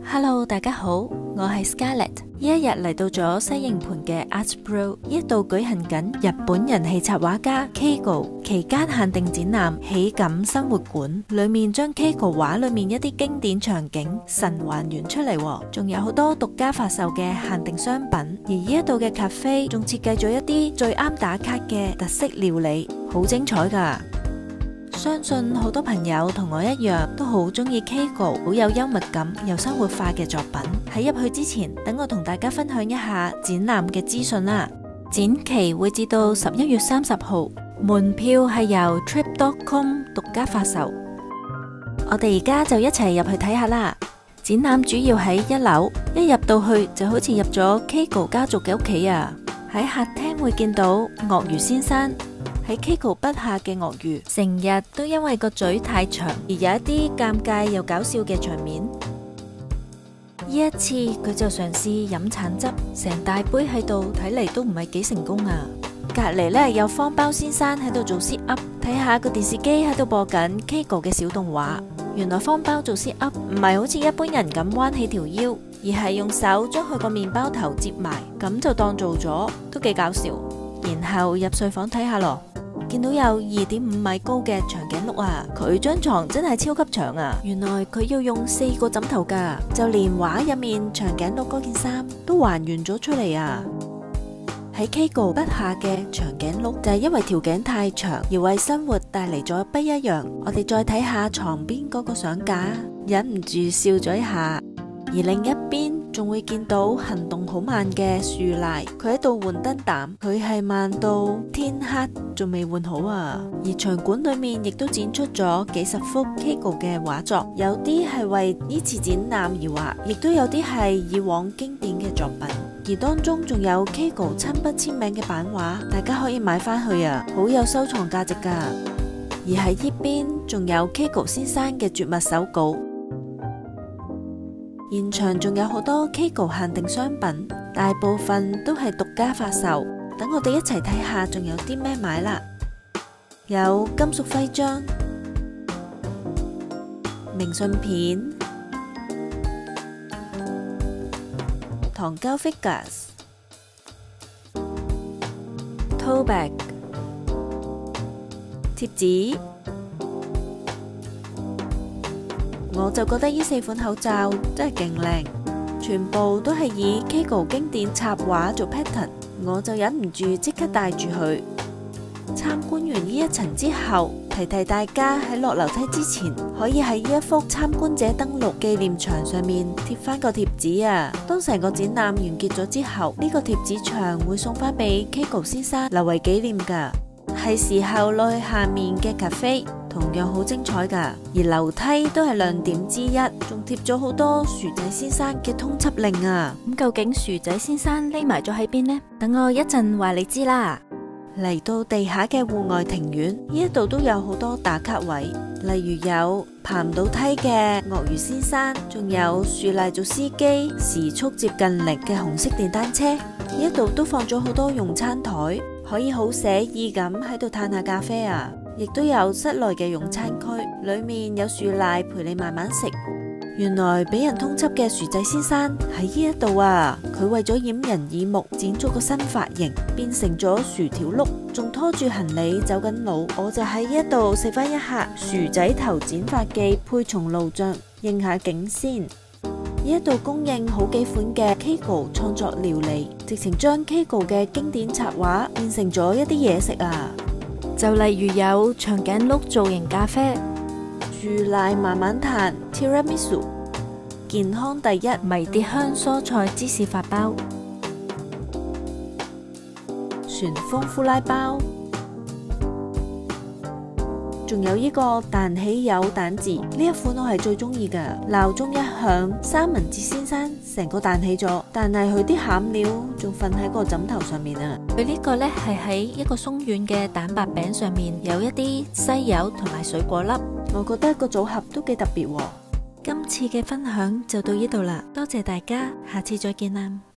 Hello， 大家好，我係 Scarlett。呢一日嚟到咗西營盤嘅 ArtSpro， 呢度舉行緊日本人氣插畫家 Keigo 期間限定展覽喜感生活館，裏面將 Keigo 畫裏面一啲經典場景神還原出嚟，仲有好多獨家發售嘅限定商品。而呢一度嘅 cafe 仲設計咗一啲最啱打卡嘅特色料理，好精彩噶。相信好多朋友同我一樣都好中意 Keigo 好有幽默感又生活化嘅作品。喺入去之前，等我同大家分享一下展覽嘅資訊啦。展期會至到11月30號，門票係由 trip.com 獨家發售。我哋而家就一齊入去睇下啦。展覽主要喺1樓，一入到去就好似入咗 Keigo 家族嘅屋企啊。喺客廳會見到鱷魚先生。喺 Keigo 筆下嘅鱷魚，成日都因為個嘴太長而有一啲尷尬又搞笑嘅場面。呢一次佢就嘗試飲橙汁，成大杯喺度，睇嚟都唔係幾成功啊！隔籬呢有方包先生喺度做 sit up， 睇下個電視機喺度播緊 Keigo 嘅小動畫。原來方包做 sit up 唔係好似一般人咁彎起條腰，而係用手將佢個麵包頭接埋，咁就當做咗，都幾搞笑。然後入睡房睇下咯。見到有2.5米高嘅長頸鹿啊，佢張床真係超級長啊！原來佢要用4個枕頭噶，就連畫入面長頸鹿嗰件衫都還原咗出嚟啊！喺 Keigo 筆下嘅長頸鹿就係因為條頸太長而為生活帶嚟咗不一樣。我哋再睇下床邊嗰個相架，忍唔住笑咗一下。而另一邊仲會見到行動好慢嘅樹賴，佢喺度換燈膽，佢係慢到天黑仲未換好啊！而場館裏面亦都展出咗幾十幅 Keigo 嘅畫作，有啲係為呢次展覽而畫，亦都有啲係以往經典嘅作品。而當中仲有 Keigo 親筆簽名嘅版畫，大家可以買翻去啊，好有收藏價值噶。而喺呢邊仲有 Keigo 先生嘅絕密手稿。現場仲有好多 Keigo 限定商品，大部分都係獨家發售。等我哋一齊睇下仲有啲咩買啦。有金屬徽章、明信片、糖膠 figures、tote bag、貼紙。我就覺得呢4款口罩真係勁靚，全部都係以 Keigo 經典插畫做 pattern， 我就忍唔住即刻戴住佢。參觀完呢一層之後，提大家喺落樓梯之前，可以喺呢一幅參觀者登錄紀念牆上面貼翻個貼紙啊！當成個展覽完結咗之後，呢個貼紙牆會送翻俾 Keigo 先生留為紀念噶。係時候落去下面嘅 cafe。同樣好精彩噶，而樓梯都係亮點之一，仲貼咗好多薯仔先生嘅通緝令啊！咁究竟薯仔先生匿埋咗喺邊呢？等我一陣話你知啦。嚟到地下嘅戶外庭院，呢一度都有好多打卡位，例如有爬唔到梯嘅鱷魚先生，仲有樹賴做司機時速接近零嘅紅色電單車。呢一度都放咗好多用餐台，可以好寫意咁喺度嘆下咖啡啊！亦都有室內嘅用餐區，裏面有樹賴陪你慢慢食。原來俾人通緝嘅薯仔先生喺呢一度啊！佢為咗掩人耳目，剪咗個新髮型，變成咗薯條碌，仲拖住行李走緊路。我就喺呢一度食翻一下薯仔頭剪髮記配松露醬，應下景先。呢一度供應好幾款嘅 Keigo 創作料理，直情將 Keigo 嘅經典插畫變成咗一啲嘢食啊！就例如有長頸鹿造型咖啡、樹賴慢慢彈 Tiramisu、健康第一迷迭香蔬菜芝士法包、旋風呼拉包，仲有呢個彈起有蛋字，呢一款我係最中意嘅。鬧鐘一響，三文治先生成個彈起咗，但係佢啲餡料仲瞓喺個枕頭上面啊！佢呢個呢係喺一個鬆軟嘅蛋白餅上面有一啲西柚同埋水果粒，我覺得個組合都幾特別喎。今次嘅分享就到呢度啦，多謝大家，下次再見啦！